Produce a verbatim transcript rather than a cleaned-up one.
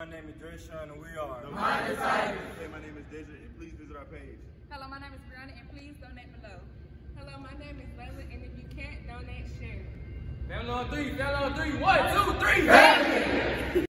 My name is Drayshawn and we are The Mind Tigers. Hey, my name is Deja and please visit our page. Hello, my name is Brianna and please donate below. Hello, my name is Layla and if you can't donate, share. Family on three, family on three, one, two, three, family!